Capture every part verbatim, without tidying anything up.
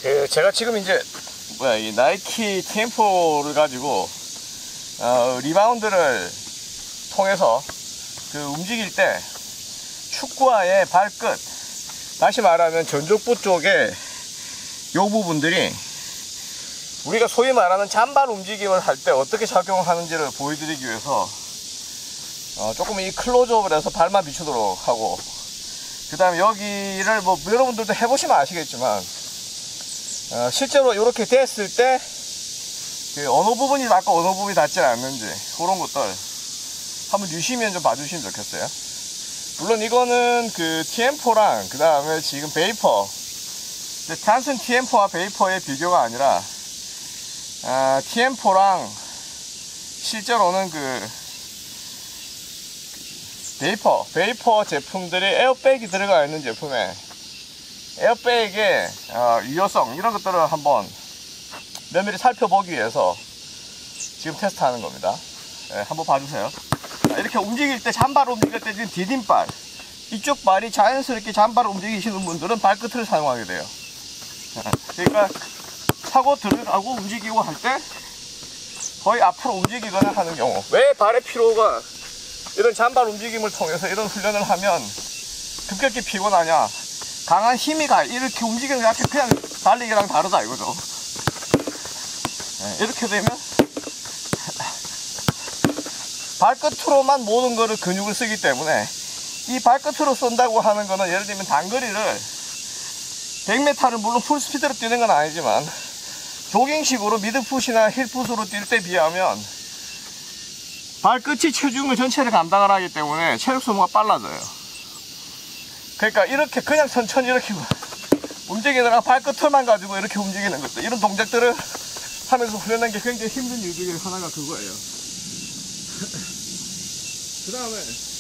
그 제가 지금 이제 뭐야 이 나이키 티엠포를 가지고 어, 리바운드를 통해서 그 움직일 때 축구화의 발끝, 다시 말하면 전족부 쪽에 요 부분들이 우리가 소위 말하는 잔발 움직임을 할 때 어떻게 작용하는지를 보여드리기 위해서 어, 조금 이 클로즈업을 해서 발만 비추도록 하고, 그 다음에 여기를 뭐 여러분들도 해보시면 아시겠지만 어, 실제로 이렇게 됐을 때 그 어느 부분이 닿고 어느 부분이 닿지 않는지 그런 것들 한번 유심히 좀 봐주시면 좋겠어요. 물론 이거는 그 티엠포랑 그 다음에 지금 베이퍼, 단순 티엠포와 베이퍼의 비교가 아니라 아, 티엠포랑 실제로는 그 베이퍼, 베이퍼 제품들이 에어백이 들어가 있는 제품에 에어백의 어, 유효성 이런 것들을 한번 면밀히 살펴보기 위해서 지금 테스트하는 겁니다. 네, 한번 봐주세요. 자, 이렇게 움직일 때, 잔발 움직일 때 지금 디딤발, 이쪽 발이 자연스럽게 잔발을 움직이시는 분들은 발끝을 사용하게 돼요. 그러니까 차고 들어가고 움직이고 할 때 거의 앞으로 움직이거나 하는 경우, 왜 발의 피로가 이런 잔발 움직임을 통해서 이런 훈련을 하면 급격히 피곤하냐, 강한 힘이 가 이렇게 움직이는 게 그냥 달리기랑 다르다 이거죠. 네, 이렇게 되면 발끝으로만 모든 거를 근육을 쓰기 때문에 이 발끝으로 쏜다고 하는 거는 예를 들면 단거리를 백 미터를 물론 풀스피드로 뛰는 건 아니지만 조깅식으로 미드풋이나 힐풋으로 뛸 때 비하면 발끝이 체중을 전체를 감당을 하기 때문에 체력 소모가 빨라져요. 그러니까 이렇게 그냥 천천히 이렇게 움직이다가 발끝만 가지고 이렇게 움직이는 것들, 이런 동작들을 하면서 훈련하는 게 굉장히 힘든 이유 중에 하나가 그거예요. 그 다음에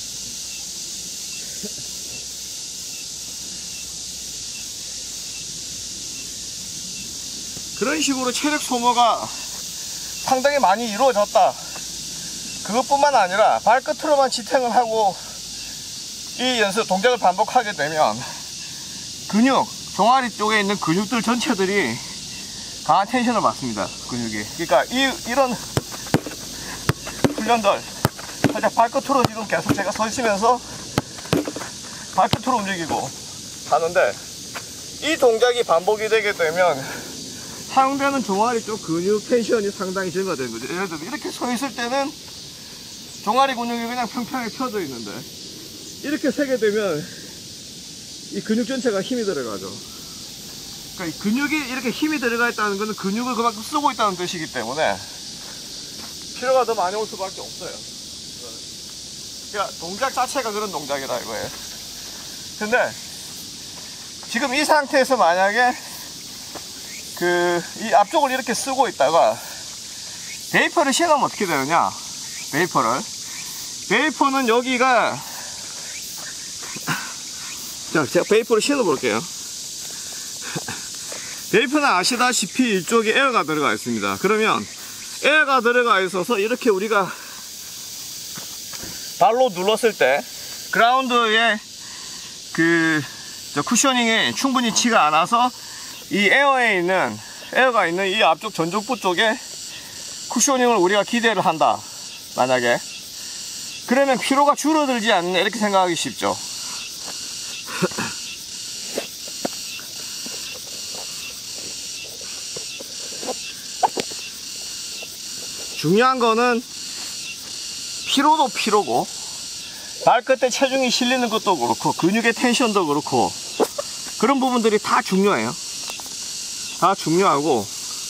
그런 식으로 체력 소모가 상당히 많이 이루어졌다. 그것뿐만 아니라 발끝으로만 지탱을 하고 이 연습 동작을 반복하게 되면 근육, 종아리 쪽에 있는 근육들 전체들이 강한 텐션을 받습니다. 근육이. 그러니까 이, 이런 훈련들 살짝 발끝으로 지금 계속 제가 서 있으면서 발끝으로 움직이고 하는데, 이 동작이 반복이 되게 되면 사용되는 종아리 쪽 근육 텐션이 상당히 증가되는 거죠. 예를 들면 이렇게 서 있을 때는 종아리 근육이 그냥 평평하게 펴져 있는데 이렇게 세게 되면 이 근육 전체가 힘이 들어가죠. 그러니까 이 근육이 이렇게 힘이 들어가 있다는 것은 근육을 그만큼 쓰고 있다는 뜻이기 때문에 피로가 더 많이 올 수밖에 없어요. 그러니까 동작 자체가 그런 동작이라 이거예요. 근데 지금 이 상태에서 만약에 그 이 앞쪽을 이렇게 쓰고 있다가 베이퍼를 신으면 어떻게 되느냐, 베이퍼를 베이퍼는 여기가, 자 제가 베이퍼를 신어 볼게요. 베이퍼는 아시다시피 이쪽에 에어가 들어가 있습니다. 그러면 에어가 들어가 있어서 이렇게 우리가 발로 눌렀을 때 그라운드에 그 저 쿠셔닝이 충분히 치가 않아서 이 에어에 있는 에어가 있는 이 앞쪽 전족부 쪽에 쿠셔닝을 우리가 기대를 한다 만약에, 그러면 피로가 줄어들지 않느냐 이렇게 생각하기 쉽죠. 중요한 거는 피로도 피로고 발끝에 체중이 실리는 것도 그렇고 근육의 텐션도 그렇고 그런 부분들이 다 중요해요. 다 중요하고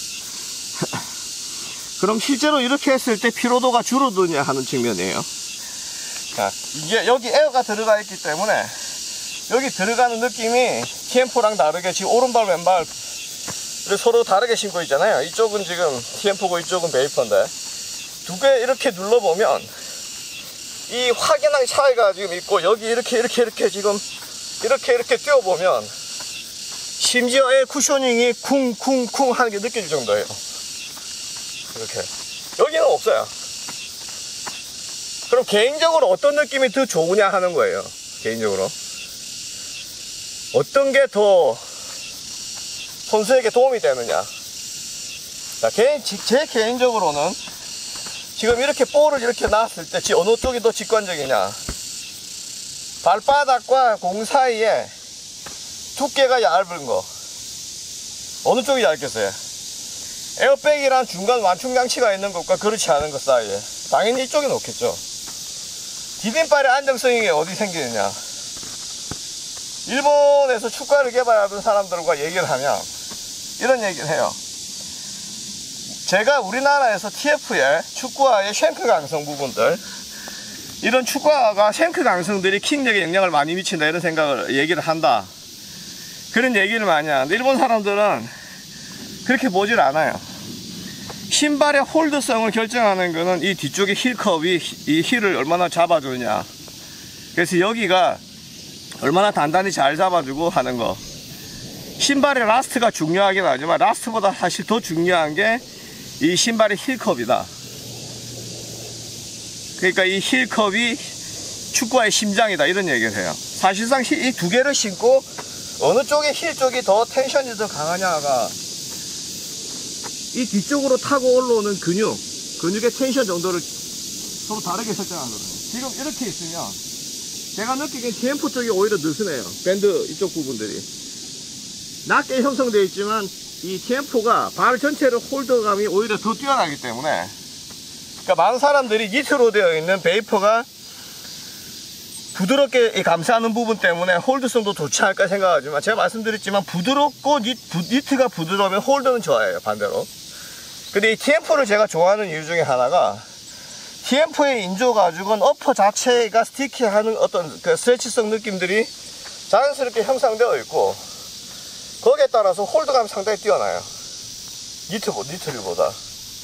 그럼 실제로 이렇게 했을 때 피로도가 줄어드냐 하는 측면이에요. 자, 이게 여기 에어가 들어가 있기 때문에 여기 들어가는 느낌이 티엠포랑 다르게 지금 오른발 왼발 서로 다르게 신고 있잖아요. 이쪽은 지금 티엠포고 이쪽은 베이퍼인데 두 개 이렇게 눌러보면 이 확연한 차이가 지금 있고, 여기 이렇게 이렇게 이렇게 지금 이렇게 이렇게 뛰어보면 심지어 에 쿠셔닝이 쿵쿵쿵 하는 게 느껴질 정도예요. 이렇게 여기는 없어요. 그럼 개인적으로 어떤 느낌이 더 좋으냐 하는 거예요. 개인적으로 어떤 게 더 선수에게 도움이 되느냐. 자, 개인, 제 개인적으로는 지금 이렇게 볼을 이렇게 놨을 때 어느 쪽이 더 직관적이냐. 발바닥과 공 사이에 두께가 얇은 거 어느 쪽이 얇겠어요? 에어백이란 중간 완충 장치가 있는 것과 그렇지 않은 것 사이에 당연히 이쪽에 놓겠죠. 디딤발의 안정성이 어디 생기느냐. 일본에서 축구화를 개발하던 사람들과 얘기를 하면 이런 얘기를 해요. 제가 우리나라에서 티에프의 축구화의 쉔크 강성 부분들, 이런 축구화가 쉔크 강성들이 킥력에 영향을 많이 미친다 이런 생각을 얘기를 한다. 그런 얘기를 많이 하는데 일본 사람들은 그렇게 보질 않아요. 신발의 홀드성을 결정하는 거는 이 뒤쪽의 힐컵이 이 힐을 얼마나 잡아주냐. 그래서 여기가 얼마나 단단히 잘 잡아주고 하는 거. 신발의 라스트가 중요하긴 하지만 라스트보다 사실 더 중요한 게 이 신발의 힐컵이다. 그러니까 이 힐컵이 축구화의 심장이다 이런 얘기를 해요. 사실상 이 두 개를 신고 어느 쪽에 힐 쪽이 더 텐션이 더 강하냐가 이 뒤쪽으로 타고 올라오는 근육, 근육의 텐션 정도를 서로 다르게 설정하거든요. 지금 이렇게 있으면 제가 느끼기엔 티엠포 쪽이 오히려 느슨해요. 밴드 이쪽 부분들이 낮게 형성되어 있지만 이 티엠포가 발 전체를 홀더감이 오히려 더 뛰어나기 때문에, 그러니까 많은 사람들이 니트로 되어 있는 베이퍼가 부드럽게 감싸는 부분 때문에 홀드성도 좋지 않을까 생각하지만 제가 말씀드렸지만 부드럽고 니, 부, 니트가 부드러우면 홀더는 좋아해요. 반대로. 근데 이 티엠포를 제가 좋아하는 이유 중에 하나가 티엠포의 인조 가죽은 어퍼 자체가 스티키하는 어떤 그 스트레치성 느낌들이 자연스럽게 형성되어 있고 거기에 따라서 홀드감이 상당히 뛰어나요. 니트, 니트류보다.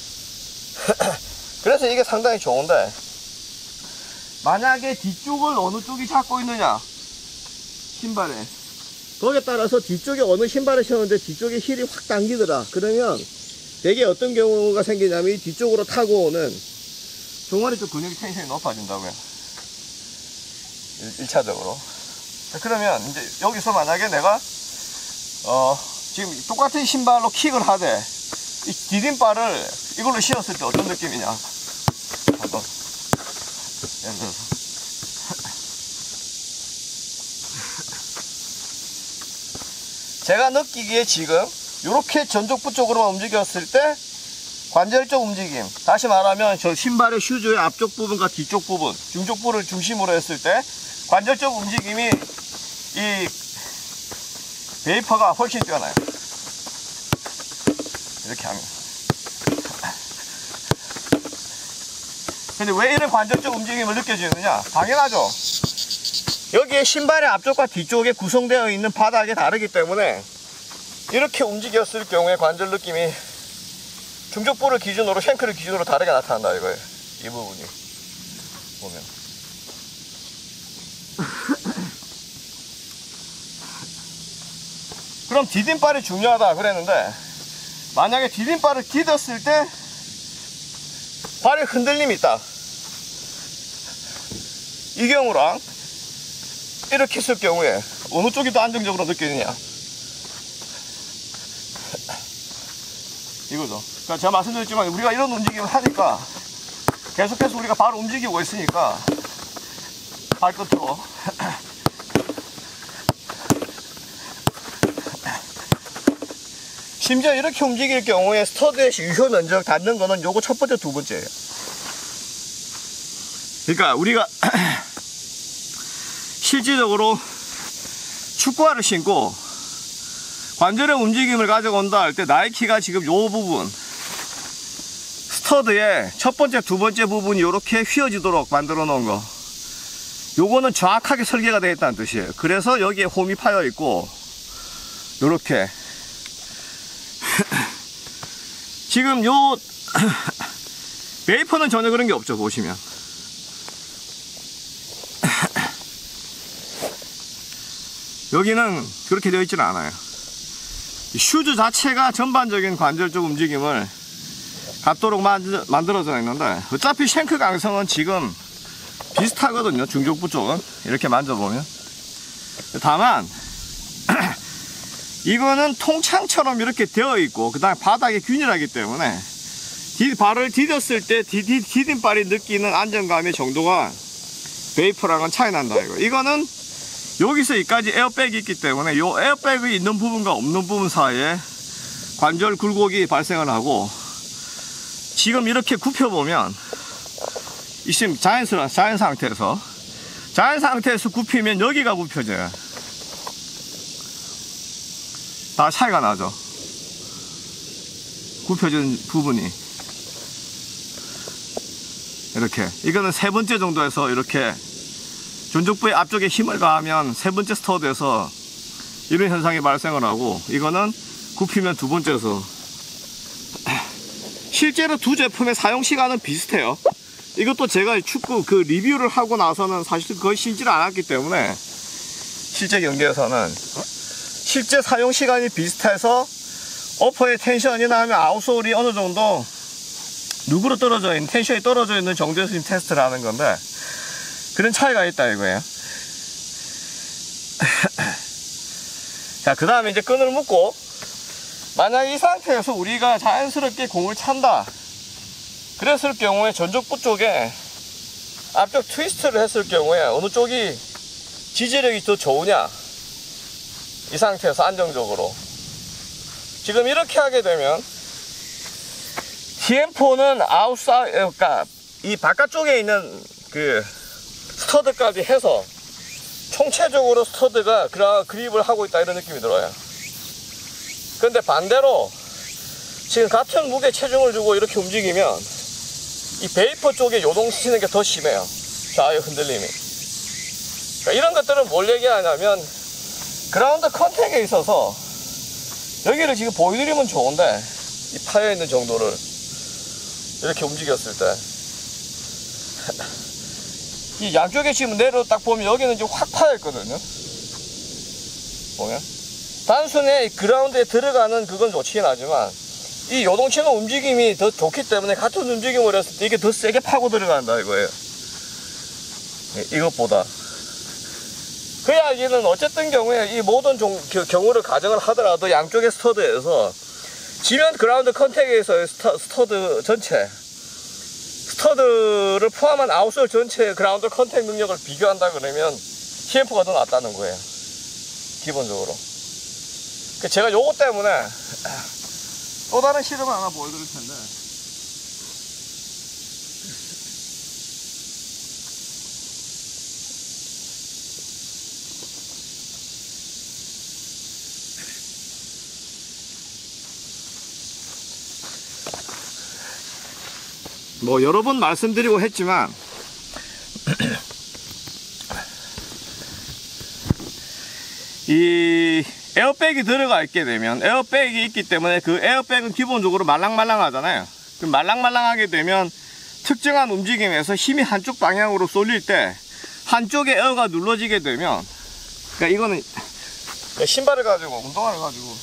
그래서 이게 상당히 좋은데 만약에 뒤쪽을 어느 쪽이 잡고 있느냐 신발에 거기에 따라서 뒤쪽에 어느 신발을 신었는데 뒤쪽에 힐이 확 당기더라 그러면 되게 어떤 경우가 생기냐면 이 뒤쪽으로 타고 오는 종아리 쪽 근육이 텐션이 높아진다고요. 일 차적으로. 그러면 이제 여기서 만약에 내가 어 지금 똑같은 신발로 킥을 하되 이 디딤발을 이걸로 신었을 때 어떤 느낌이냐 한번 예를 들어서 제가 느끼기에 지금 이렇게 전족부 쪽으로만 움직였을 때 관절적 움직임, 다시 말하면 저 신발의 슈즈의 앞쪽 부분과 뒤쪽 부분, 중족부를 중심으로 했을 때 관절적 움직임이 이 베이퍼가 훨씬 뛰어나요. 이렇게 하면. 근데 왜 이런 관절적 움직임을 느껴지느냐? 당연하죠. 여기에 신발의 앞쪽과 뒤쪽에 구성되어 있는 바닥이 다르기 때문에 이렇게 움직였을 경우에 관절 느낌이 중족부를 기준으로 쉔크를 기준으로 다르게 나타난다 이거예요. 이 부분이 보면 그럼 디딤발이 중요하다 그랬는데 만약에 디딤발을 디뎠을 때 발에 흔들림이 있다 이 경우랑 이렇게 했을 경우에 어느 쪽이 더 안정적으로 느껴지냐 이거죠. 그러니까 제가 말씀드렸지만 우리가 이런 움직임을 하니까 계속해서 우리가 발을 움직이고 있으니까 발끝으로 심지어 이렇게 움직일 경우에 스터드의 유효 면적 닿는 거는 요거 첫 번째 두 번째예요. 그러니까 우리가 실질적으로 축구화를 신고 관절의 움직임을 가져온다 할 때 나이키가 지금 요 부분 스터드의 첫 번째 두 번째 부분이 이렇게 휘어지도록 만들어 놓은 거 요거는 정확하게 설계가 되어 있다는 뜻이에요. 그래서 여기에 홈이 파여 있고 요렇게 지금 요 베이퍼는 전혀 그런 게 없죠. 보시면 여기는 그렇게 되어 있지는 않아요. 슈즈 자체가 전반적인 관절적 움직임을 갖도록 만들어져 있는데 어차피 쉔크 강성은 지금 비슷하거든요. 중족부 쪽은 이렇게 만져보면. 다만 이거는 통창처럼 이렇게 되어 있고 그 다음에 바닥이 균일하기 때문에 디, 발을 디뎠을 때 디, 디, 디딤발이 느끼는 안정감의 정도가 베이퍼랑은 차이 난다 이거. 이거는 여기서 여기까지 에어백이 있기 때문에 이 에어백이 있는 부분과 없는 부분 사이에 관절 굴곡이 발생을 하고, 지금 이렇게 굽혀보면 지금 자연스러운 자연 상태에서 자연 상태에서 굽히면 여기가 굽혀져요. 다 차이가 나죠. 굽혀진 부분이 이렇게. 이거는 세 번째 정도에서 이렇게 전족부의 앞쪽에 힘을 가하면 세 번째 스터드에서 이런 현상이 발생을 하고, 이거는 굽히면 두 번째에서. 실제로 두 제품의 사용 시간은 비슷해요. 이것도 제가 축구 그 리뷰를 하고 나서는 사실 거의 신지를 않았기 때문에 실제 경기에서는 실제 사용 시간이 비슷해서 어퍼의 텐션이나 하면 아웃솔이 어느 정도 누구로 떨어져 있는, 텐션이 떨어져 있는 정도에서 지금 테스트를 하는 건데, 그런 차이가 있다 이거예요. 자, 그 다음에 이제 끈을 묶고, 만약 이 상태에서 우리가 자연스럽게 공을 찬다 그랬을 경우에 전족부 쪽에 앞쪽 트위스트를 했을 경우에 어느 쪽이 지지력이 더 좋으냐, 이 상태에서 안정적으로 지금 이렇게 하게 되면 티엠포는 아웃사이드, 그러니까 이 바깥쪽에 있는 그 스터드까지 해서 총체적으로 스터드가 그립을 하고 있다 이런 느낌이 들어요. 근데 반대로 지금 같은 무게 체중을 주고 이렇게 움직이면 이 베이퍼 쪽에 요동치는 게 더 심해요. 좌우 흔들림이. 그러니까 이런 것들은 뭘 얘기하냐면 그라운드 컨택에 있어서 여기를 지금 보여드리면 좋은데, 이 파여있는 정도를 이렇게 움직였을 때 이 양쪽에 지금 내려 딱 보면 여기는 지금 확 파여있거든요. 보면 단순히 그라운드에 들어가는 그건 좋긴 하지만 이 요동치는 움직임이 더 좋기 때문에 같은 움직임을 했을 때 이게 더 세게 파고 들어간다 이거예요. 이것보다. 그 이야기는 어쨌든 경우에 이 모든 종, 경우를 가정을 하더라도 양쪽의 스터드에서 지면 그라운드 컨택에서의 스터, 스터드 전체, 스터드를 포함한 아웃솔 전체의 그라운드 컨택 능력을 비교한다 그러면 티엠포가 더 낫다는 거예요. 기본적으로. 제가 요거 때문에 또 다른 실험을 하나 보여드릴 텐데, 뭐 여러 번 말씀드리고 했지만 이 에어백이 들어가 있게 되면, 에어백이 있기 때문에 그 에어백은 기본적으로 말랑말랑 하잖아요. 그 말랑말랑하게 되면 특정한 움직임에서 힘이 한쪽 방향으로 쏠릴 때 한쪽에 에어가 눌러지게 되면, 그러니까 이거는 신발을 가지고, 운동화를 가지고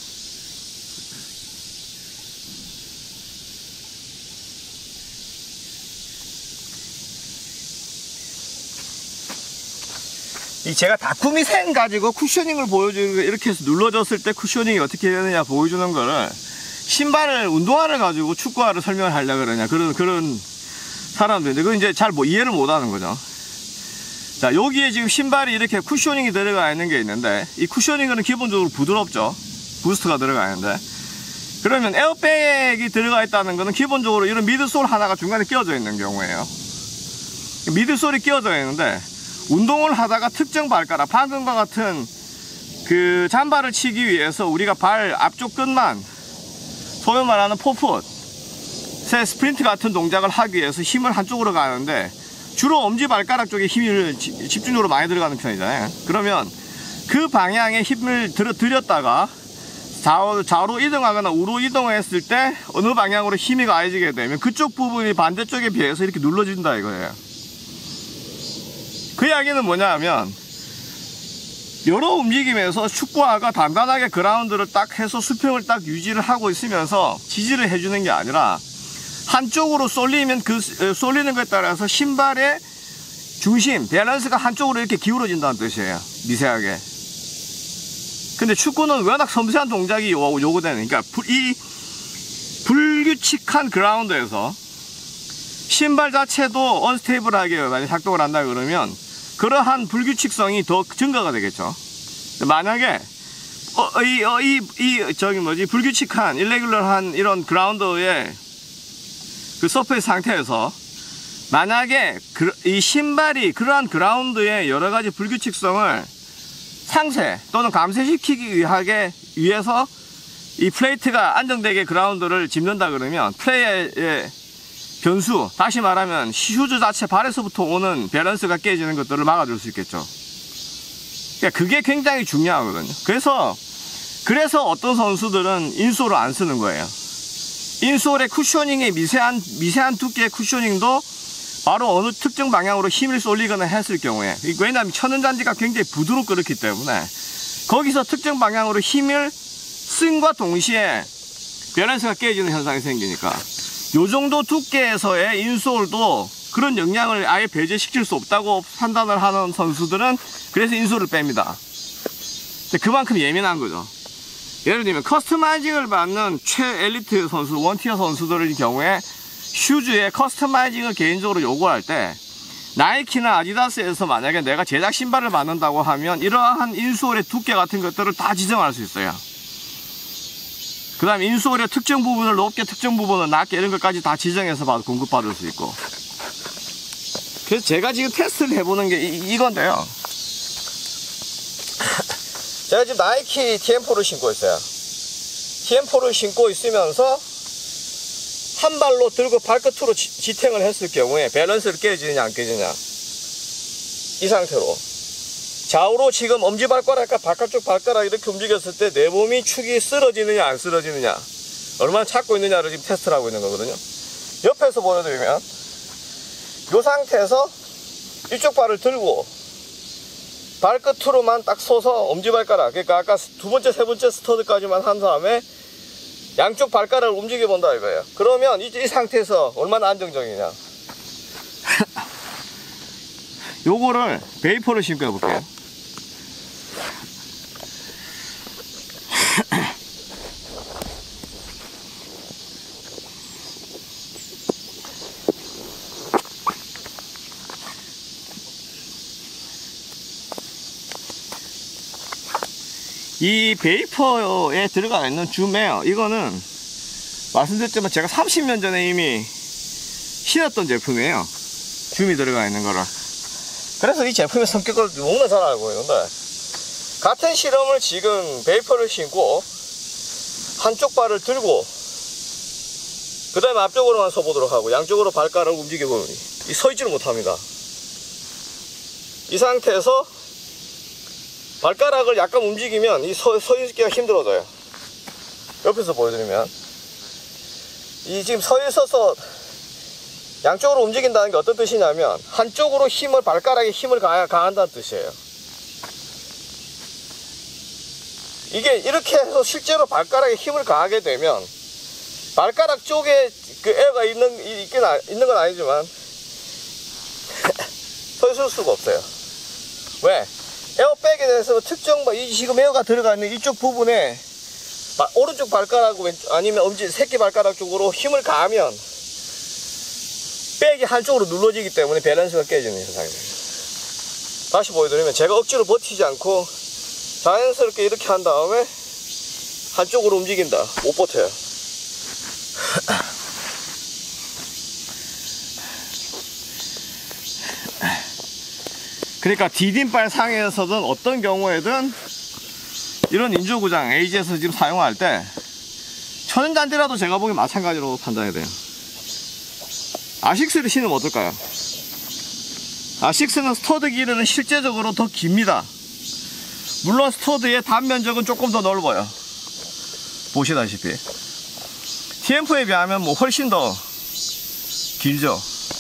이 제가 다쿠미 생 가지고 쿠셔닝을 보여주는 거, 이렇게 해서 눌러줬을 때 쿠셔닝이 어떻게 되느냐 보여주는 거를 신발을, 운동화를 가지고 축구화를 설명을 하려고 그러냐, 그런 그런 사람들인데 그건 이제 잘 뭐 이해를 못 하는 거죠. 자, 여기에 지금 신발이 이렇게 쿠셔닝이 들어가 있는 게 있는데, 이 쿠셔닝은 기본적으로 부드럽죠. 부스트가 들어가 있는데, 그러면 에어백이 들어가 있다는 거는 기본적으로 이런 미드솔 하나가 중간에 끼워져 있는 경우에요. 미드솔이 끼워져 있는데 운동을 하다가 특정 발가락, 방금과 같은 그 잠바를 치기 위해서 우리가 발 앞쪽 끝만, 소위 말하는 포풋, 새 스프린트 같은 동작을 하기 위해서 힘을 한쪽으로 가는데 주로 엄지발가락 쪽에 힘을 집중적으로 많이 들어가는 편이잖아요. 그러면 그 방향에 힘을 들어, 들였다가 좌우, 좌우로 이동하거나 우로 이동했을 때 어느 방향으로 힘이 가해지게 되면 그쪽 부분이 반대쪽에 비해서 이렇게 눌러진다 이거예요. 그 이야기는 뭐냐 하면, 여러 움직임에서 축구화가 단단하게 그라운드를 딱 해서 수평을 딱 유지를 하고 있으면서 지지를 해주는 게 아니라 한쪽으로 쏠리면 그 쏠리는 것에 따라서 신발의 중심, 밸런스가 한쪽으로 이렇게 기울어진다는 뜻이에요. 미세하게. 근데 축구는 워낙 섬세한 동작이 요, 요구되는, 그러니까 이 불규칙한 그라운드에서 신발 자체도 언스테이블하게 만약 작동을 한다 그러면 그러한 불규칙성이 더 증가가 되겠죠. 만약에 어, 이, 어, 이, 이, 저기 뭐지, 불규칙한, 일레귤러한 이런 그라운드의 그 서페이스 상태에서 만약에 그, 이 신발이 그러한 그라운드의 여러 가지 불규칙성을 상쇄 또는 감쇄시키기 위하게 위해서 이 플레이트가 안정되게 그라운드를 짚는다 그러면 플레이의 변수, 다시 말하면 슈즈 자체 발에서부터 오는 밸런스가 깨지는 것들을 막아줄 수 있겠죠. 그러니까 그게 굉장히 중요하거든요. 그래서 그래서 어떤 선수들은 인솔을 안 쓰는 거예요. 인솔의 쿠셔닝의 미세한 미세한 두께의 쿠셔닝도 바로 어느 특정 방향으로 힘을 쏠리거나 했을 경우에, 왜냐하면 천연잔디가 굉장히 부드럽고 그렇기 때문에 거기서 특정 방향으로 힘을 쓴과 동시에 밸런스가 깨지는 현상이 생기니까 요 정도 두께에서의 인솔도 그런 영향을 아예 배제시킬 수 없다고 판단을 하는 선수들은 그래서 인솔을 뺍니다. 그만큼 예민한 거죠. 예를 들면 커스터마이징을 받는 최엘리트 선수, 원티어 선수들의 경우에 슈즈에 커스터마이징을 개인적으로 요구할 때 나이키나 아디다스에서 만약에 내가 제작 신발을 만든다고 하면 이러한 인솔의 두께 같은 것들을 다 지정할 수 있어요. 그 다음에 인솔의 특정 부분을 높게, 특정 부분을 낮게, 이런 것까지 다 지정해서 공급받을 수 있고. 그래서 제가 지금 테스트를 해보는 게 이, 이건데요. 제가 지금 나이키 티엠포를 신고 있어요. 티엠포를 신고 있으면서 한 발로 들고 발끝으로 지, 지탱을 했을 경우에 밸런스를 깨지느냐 안 깨지느냐, 이 상태로 좌우로 지금 엄지발가락과 바깥쪽 발가락 이렇게 움직였을 때 내 몸이 축이 쓰러지느냐 안 쓰러지느냐, 얼마나 찾고 있느냐를 지금 테스트를 하고 있는 거거든요. 옆에서 보여드리면 이 상태에서 이쪽 발을 들고 발끝으로만 딱 서서 엄지발가락, 그러니까 아까 두 번째 세 번째 스터드까지만 한 다음에 양쪽 발가락을 움직여 본다 이거예요. 그러면 이, 이 상태에서 얼마나 안정적이냐. 요거를 베이퍼를 신고 해볼게요. 이 베이퍼에 들어가 있는 줌에요. 이거는 말씀드렸지만 제가 삼십 년 전에 이미 신었던 제품이에요. 줌이 들어가 있는 거라. 그래서 이 제품의 성격을 너무나 잘 알고 있는데, 같은 실험을 지금 베이퍼를 신고 한쪽 발을 들고 그 다음에 앞쪽으로만 서보도록 하고 양쪽으로 발가락을 움직여보면 이 서있지를 못합니다. 이 상태에서 발가락을 약간 움직이면 이 서, 서 있기가 힘들어져요. 옆에서 보여드리면 이 지금 서 있어서 양쪽으로 움직인다는 게 어떤 뜻이냐면 한쪽으로 힘을, 발가락에 힘을 가, 가한다는 뜻이에요. 이게 이렇게 해서 실제로 발가락에 힘을 가하게 되면 발가락 쪽에 그 에어가 있는, 있긴, 있는 건 아니지만 서 있을 수가 없어요. 왜? 에어백에 대해서 특정, 이 지금 에어가 들어가 있는 이쪽 부분에 바, 오른쪽 발가락 왼쪽, 아니면 엄지 새끼 발가락 쪽으로 힘을 가하면 백이 한쪽으로 눌러지기 때문에 밸런스가 깨지는 현상입니다. 다시 보여드리면 제가 억지로 버티지 않고 자연스럽게 이렇게 한 다음에 한쪽으로 움직인다. 못 버텨요. 그러니까 디딤발 상에서든 어떤 경우에든 이런 인조구장 에이지에서 지금 사용할 때 천연잔디라도 제가 보기엔 마찬가지로 판단해야 돼요. 아식스를 신으면 어떨까요? 아식스는 스터드 길이는 실제적으로 더 깁니다. 물론 스터드의 단면적은 조금 더 넓어요. 보시다시피 티엠포에 비하면 뭐 훨씬 더 길죠.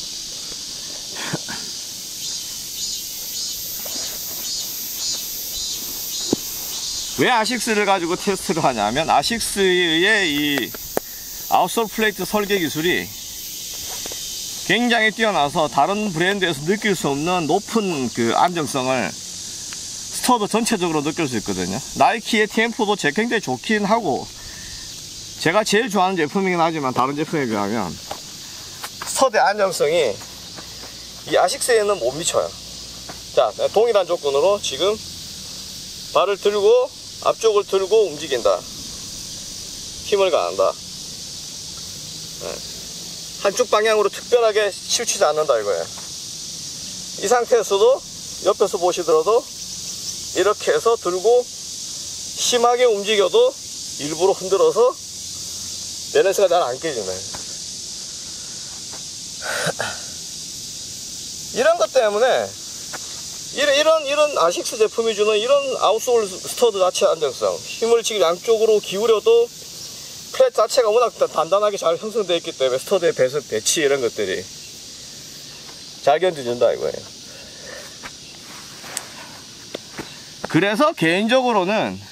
왜 아식스를 가지고 테스트를 하냐면 아식스의 이 아웃솔 플레이트 설계 기술이 굉장히 뛰어나서 다른 브랜드에서 느낄 수 없는 높은 그 안정성을 스터드 전체적으로 느낄 수 있거든요. 나이키의 티엠포도 제 굉장히 좋긴 하고 제가 제일 좋아하는 제품이긴 하지만 다른 제품에 비하면 스터드의 안정성이 이 아식스에는 못 미쳐요. 자, 동일한 조건으로 지금 발을 들고 앞쪽을 들고 움직인다. 힘을 가한다. 네. 한쪽 방향으로 특별하게 치우치지 않는다 이거예요. 이 상태에서도 옆에서 보시더라도 이렇게 해서 들고 심하게 움직여도 일부러 흔들어서 밸런스가 잘 안 깨지네. 이런 것 때문에 이런, 이런, 이런 아식스 제품이 주는 이런 아웃솔 스터드 자체 안정성, 힘을 지금 양쪽으로 기울여도 플랫 자체가 워낙 단단하게 잘 형성되어 있기 때문에 스터드의 배석, 배치 이런 것들이 잘 견뎌준다 이거예요. 그래서 개인적으로는